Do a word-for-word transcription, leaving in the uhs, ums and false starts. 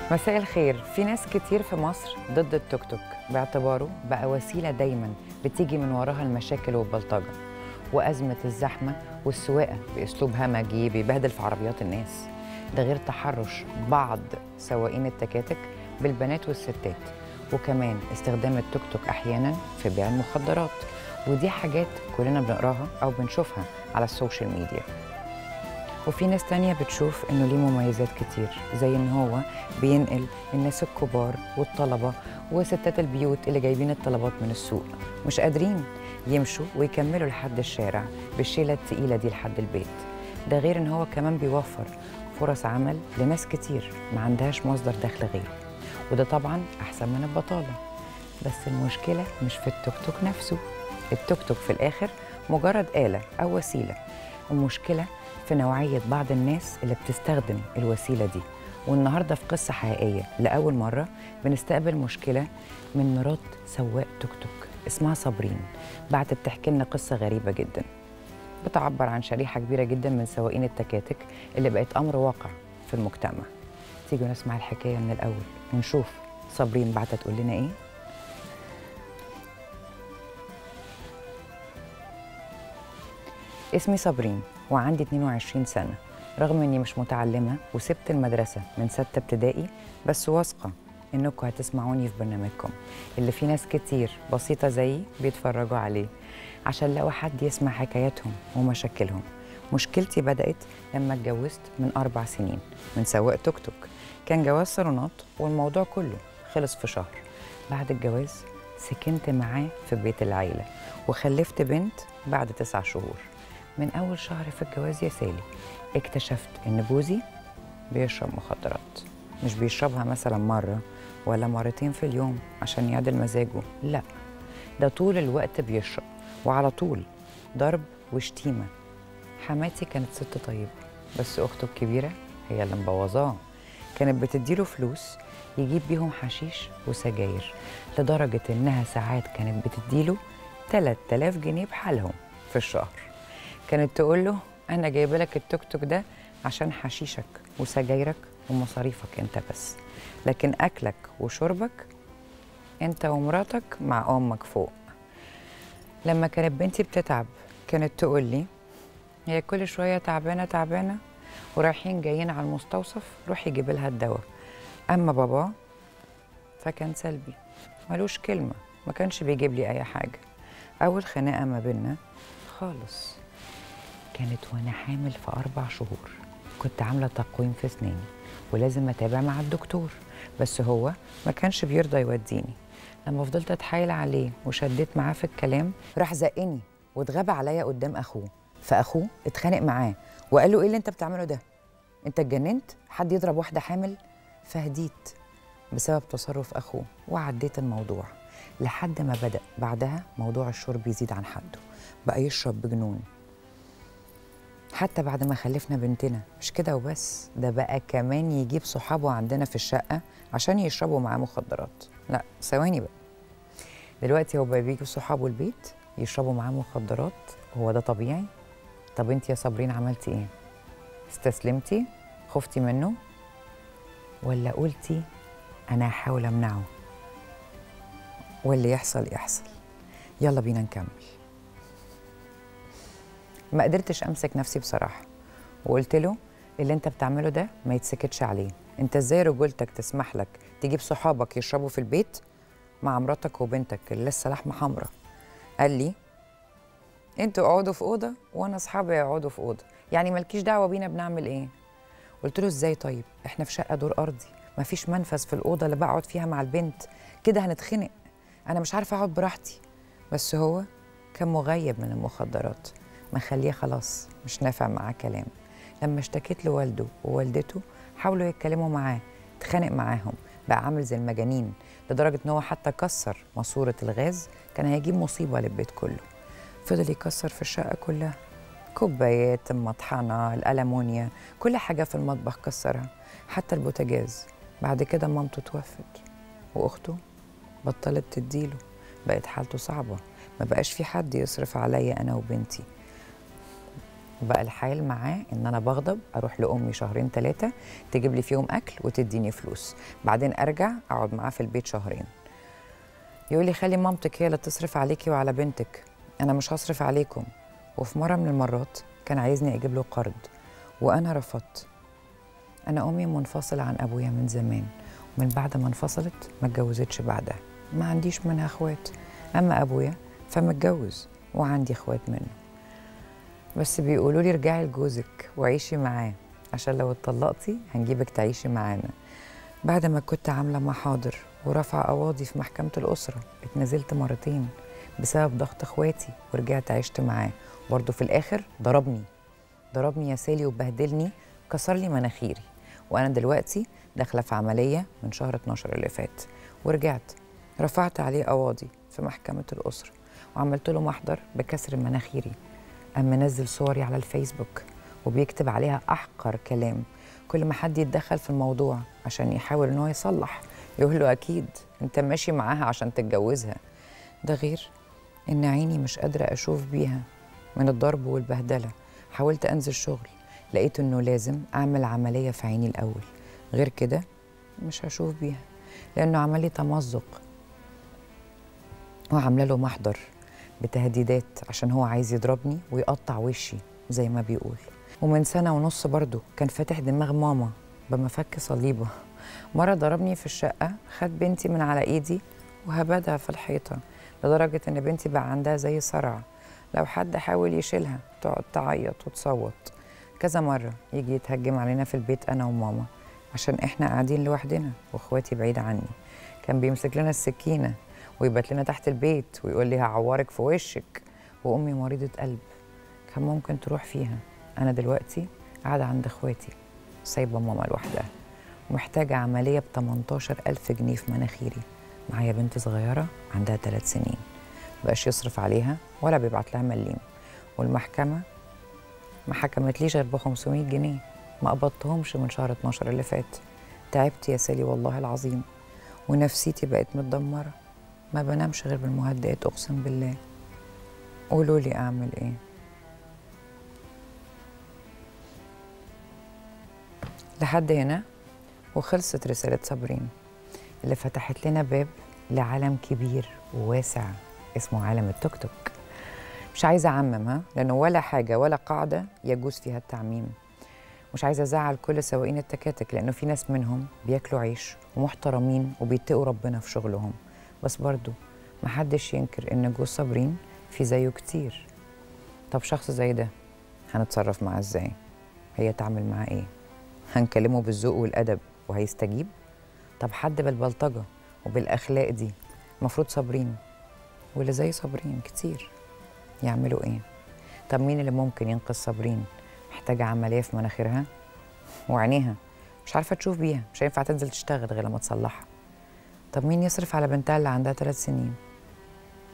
مساء الخير. في ناس كتير في مصر ضد التوك توك باعتباره بقى وسيلة دايما بتيجي من وراها المشاكل والبلطجة وأزمة الزحمة والسواقة بأسلوب همجي بيبهدل في عربيات الناس، ده غير تحرش بعض سواقين التكاتك بالبنات والستات، وكمان استخدام التوك توك أحيانا في بيع المخدرات، ودي حاجات كلنا بنقراها أو بنشوفها على السوشيال ميديا. وفي ناس تانية بتشوف إنه ليه مميزات كتير، زي إن هو بينقل الناس الكبار والطلبة وستات البيوت اللي جايبين الطلبات من السوق مش قادرين يمشوا ويكملوا لحد الشارع بالشيلة التقيلة دي لحد البيت. ده غير إن هو كمان بيوفر فرص عمل لناس كتير ما عندهاش مصدر دخل غيره، وده طبعا أحسن من البطالة. بس المشكلة مش في التوك توك نفسه، التوك توك في الآخر مجرد آلة أو وسيلة. المشكلة في نوعية بعض الناس اللي بتستخدم الوسيلة دي. والنهاردة في قصة حقيقية لأول مرة بنستقبل مشكلة من مرات سواق توك توك اسمها صابرين، بعتت تحكي لنا قصة غريبة جدا بتعبر عن شريحة كبيرة جدا من سواقين التكاتك اللي بقت أمر واقع في المجتمع. تيجوا نسمع الحكاية من الأول ونشوف صابرين بعتت تقول لنا إيه. اسمي صابرين وعندي اتنين وعشرين سنة، رغم اني مش متعلمة وسبت المدرسة من ستة ابتدائي، بس واثقة انكم هتسمعوني في برنامجكم اللي فيه ناس كتير بسيطة زيي بيتفرجوا عليه، عشان لو حد يسمع حكاياتهم ومشاكلهم. مشكلتي بدأت لما اتجوزت من أربع سنين من سواق توك توك، كان جواز صالونات والموضوع كله خلص في شهر. بعد الجواز سكنت معاه في بيت العيلة وخلفت بنت بعد تسع شهور. من أول شهر في الجواز يا سالي اكتشفت إن جوزي بيشرب مخدرات، مش بيشربها مثلا مرة ولا مرتين في اليوم عشان يعدل مزاجه، لا، ده طول الوقت بيشرب وعلى طول ضرب وشتيمة. حماتي كانت ست طيبة، بس أخته الكبيرة هي اللي مبوظاه، كانت بتديله فلوس يجيب بيهم حشيش وسجاير، لدرجة إنها ساعات كانت بتديله تلات آلاف جنيه بحالهم في الشهر. كانت تقول له أنا جايبه لك التوك توك ده عشان حشيشك وسجايرك ومصاريفك أنت بس، لكن أكلك وشربك أنت ومراتك مع أمك فوق. لما كانت بنتي بتتعب كانت تقول لي هي كل شوية تعبانة تعبانة ورايحين جايين على المستوصف روحي جيب لها الدواء. أما بابا فكان سلبي، ملوش كلمة، ما كانش بيجيب لي أي حاجة. أول خناقة ما بينا خالص كانت وانا حامل في اربع شهور، كنت عامله تقويم في اسناني ولازم اتابع مع الدكتور، بس هو ما كانش بيرضى يوديني. لما فضلت اتحايل عليه وشديت معاه في الكلام راح زقني واتغاب عليا قدام اخوه، فاخوه اتخانق معاه وقال له ايه اللي انت بتعمله ده؟ انت اتجننت؟ حد يضرب واحده حامل؟ فهديت بسبب تصرف اخوه وعديت الموضوع، لحد ما بدأ بعدها موضوع الشرب يزيد عن حده، بقى يشرب بجنون. حتى بعد ما خلفنا بنتنا مش كده وبس، ده بقى كمان يجيب صحابه عندنا في الشقة عشان يشربوا معاه مخدرات. لا ثواني بقى، دلوقتي هو بقى بيجي صحابه البيت يشربوا معاه مخدرات، هو ده طبيعي؟ طب انت يا صابرين عملتي ايه؟ استسلمتي؟ خفتي منه؟ ولا قلتي انا هحاول امنعه واللي يحصل يحصل؟ يلا بينا نكمل. ما قدرتش امسك نفسي بصراحه وقلت له اللي انت بتعمله ده ما يتسكتش عليه، انت ازاي رجولتك تسمح لك تجيب صحابك يشربوا في البيت مع مراتك وبنتك اللي لسه لحمه حمراء؟ قال لي انتوا اقعدوا في اوضه وانا اصحابي يقعدوا في اوضه، يعني مالكيش دعوه بينا بنعمل ايه. قلت له ازاي طيب، احنا في شقه دور ارضي مفيش منفذ في الاوضه اللي بقعد فيها مع البنت، كده هنتخنق، انا مش عارفه اقعد براحتي. بس هو كان مغيب من المخدرات، مخليه خلاص مش نافع معاه كلام. لما اشتكيت لوالده ووالدته حاولوا يتكلموا معاه، اتخانق معاهم، بقى عامل زي المجانين، لدرجه ان هو حتى كسر ماسوره الغاز، كان هيجيب مصيبه للبيت كله. فضل يكسر في الشقه كلها، كوبايات، المطحنه، الالمونيا، كل حاجه في المطبخ كسرها، حتى البوتاجاز. بعد كده مامته توفت واخته بطلت تديله، بقت حالته صعبه، ما بقاش في حد يصرف عليا انا وبنتي. بقى الحال معاه ان انا بغضب اروح لامي شهرين ثلاثه تجيب لي فيهم اكل وتديني فلوس، بعدين ارجع اقعد معاه في البيت شهرين. يقول لي خلي مامتك هي اللي تصرف عليكي وعلى بنتك، انا مش هصرف عليكم. وفي مره من المرات كان عايزني اجيب له قرض وانا رفضت. انا امي منفصله عن ابويا من زمان، ومن بعد ما انفصلت ما اتجوزتش بعدها، ما عنديش منها اخوات. اما ابويا فمتجوز وعندي اخوات منه، بس بيقولوا لي ارجعي لجوزك وعيشي معاه عشان لو اتطلقتي هنجيبك تعيشي معانا. بعد ما كنت عامله محاضر ورفع قواضي في محكمه الاسره اتنزلت مرتين بسبب ضغط اخواتي ورجعت عشت معاه، برضه في الاخر ضربني ضربني يا سالي وبهدلني، كسر لي مناخيري، وانا دلوقتي داخله في عمليه من شهر اتناشر اللي فات. ورجعت رفعت عليه قواضي في محكمه الاسره وعملت له محضر بكسر مناخيري. قام منزل صوري على الفيسبوك وبيكتب عليها احقر كلام، كل ما حد يتدخل في الموضوع عشان يحاول ان هو يصلح يقول له اكيد انت ماشي معاها عشان تتجوزها. ده غير ان عيني مش قادره اشوف بيها من الضرب والبهدله. حاولت انزل شغل لقيت انه لازم اعمل عمليه في عيني الاول، غير كده مش هشوف بيها لانه عمل لي تمزق، وعامله له محضر بتهديدات عشان هو عايز يضربني ويقطع وشي زي ما بيقول. ومن سنه ونص برضه كان فاتح دماغ ماما بمفك صليبه. مره ضربني في الشقه، خد بنتي من على ايدي وهبدها في الحيطه لدرجه ان بنتي بقى عندها زي صرع، لو حد حاول يشيلها تقعد تعيط وتصوت. كذا مره يجي يتهجم علينا في البيت انا وماما عشان احنا قاعدين لوحدنا واخواتي بعيد عني. كان بيمسك لنا السكينه ويبات لنا تحت البيت ويقول لي هعورك في وشك. وامي مريضه قلب كان ممكن تروح فيها، انا دلوقتي قاعده عند اخواتي سايبه ماما لوحدها ومحتاجه عمليه ب تمنتاشر ألف جنيه في مناخيري. معايا بنت صغيره عندها ثلاث سنين مبقاش يصرف عليها ولا بيبعت لها مليم، والمحكمه ما حكمتليش غير ب خمسمية جنيه، ما قبضتهمش من شهر اتناشر اللي فات. تعبت يا سالي والله العظيم ونفسيتي بقت متدمره، ما بنامش غير بالمهدئات اقسم بالله. قولوا لي اعمل ايه؟ لحد هنا وخلصت رساله صابرين اللي فتحت لنا باب لعالم كبير وواسع اسمه عالم التوك توك. مش عايزه اعمم ها، لانه ولا حاجه ولا قاعده يجوز فيها التعميم. مش عايزه ازعل كل سواقين التكاتك لانه في ناس منهم بياكلوا عيش ومحترمين وبيتقوا ربنا في شغلهم، بس برضو محدش ينكر ان جوز صابرين في زيه كتير. طب شخص زي ده هنتصرف معاه ازاي؟ هي تعمل معاه ايه؟ هنكلمه بالذوق والادب وهيستجيب؟ طب حد بالبلطجه وبالاخلاق دي المفروض صابرين واللي زي صابرين كتير يعملوا ايه؟ طب مين اللي ممكن ينقذ صابرين؟ محتاجه عمليه في مناخيرها وعينيها مش عارفه تشوف بيها، مش هينفع تنزل تشتغل غير لما تصلحها. طب مين يصرف على بنتها اللي عندها ثلاث سنين؟